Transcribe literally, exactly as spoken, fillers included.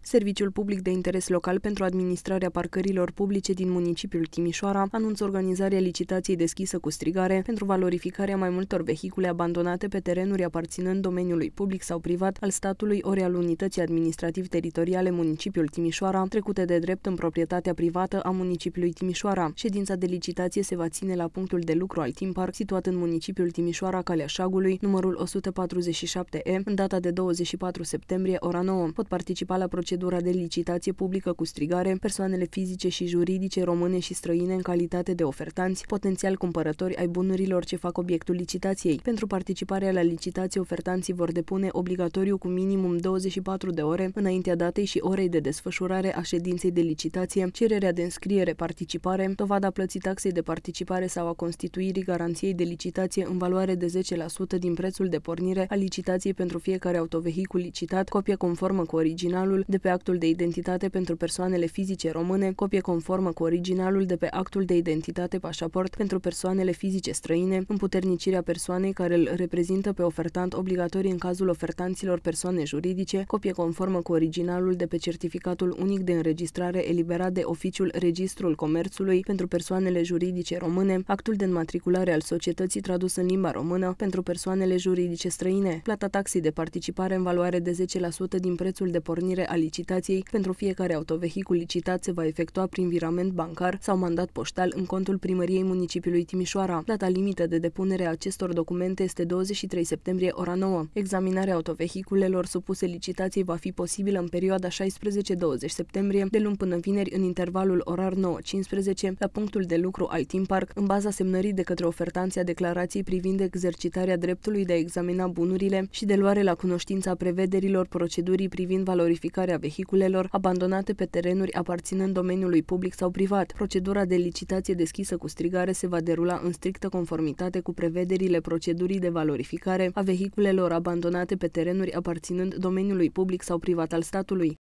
Serviciul Public de Interes Local pentru administrarea parcărilor publice din municipiul Timișoara anunță organizarea licitației deschisă cu strigare pentru valorificarea mai multor vehicule abandonate pe terenuri aparținând domeniului public sau privat al statului ori al unității administrativ-teritoriale municipiul Timișoara, trecute de drept în proprietatea privată a municipiului Timișoara. Ședința de licitație se va ține la punctul de lucru al Team Park, situat în municipiul Timișoara, Calea Șagului, numărul o sută patruzeci și șapte E, în data de douăzeci și patru septembrie, ora nouă. Pot participa la procedura de licitație publică cu strigare persoanele fizice și juridice române și străine în calitate de ofertanți, potențial cumpărători ai bunurilor ce fac obiectul licitației. Pentru participarea la licitație, ofertanții vor depune obligatoriu cu minimum douăzeci și patru de ore înaintea datei și orei de desfășurare a ședinței de licitație, cererea de înscriere, participare, dovada plății taxei de participare sau a constituirii garanției de licitație în valoare de zece la sută din prețul de pornire a licitației pentru fiecare autovehicul licitat, copie conformă cu originalul de pe actul de identitate pentru persoanele fizice române, copie conformă cu originalul de pe actul de identitate pașaport pentru persoanele fizice străine, împuternicirea persoanei care îl reprezintă pe ofertant obligatorii în cazul ofertanților persoane juridice, copie conformă cu originalul de pe certificatul unic de înregistrare eliberat de oficiul Registrul Comerțului pentru persoanele juridice române, actul de înmatriculare al societății tradus în limba română pentru persoanele juridice străine, plata taxei de participare în valoare de zece la sută din prețul de pornire a licitației pentru fiecare autovehicul licitat se va efectua prin virament bancar sau mandat poștal în contul primăriei municipiului Timișoara. Data limită de depunere a acestor documente este douăzeci și trei septembrie, ora nouă. Examinarea autovehiculelor supuse licitației va fi posibilă în perioada șaisprezece douăzeci septembrie, de luni până vineri, în intervalul orar nouă cincisprezece, la punctul de lucru al Team Park, în baza semnării de către ofertanții a declarației privind exercitarea dreptului de a examina bunurile și de luare la cunoștință a prevederilor procedurii privind valorificarea vehiculelor abandonate pe terenuri aparținând domeniului public sau privat. Procedura de licitație deschisă cu strigare se va derula în strictă conformitate cu prevederile procedurii de valorificare a vehiculelor abandonate pe terenuri aparținând domeniului public sau privat al statului.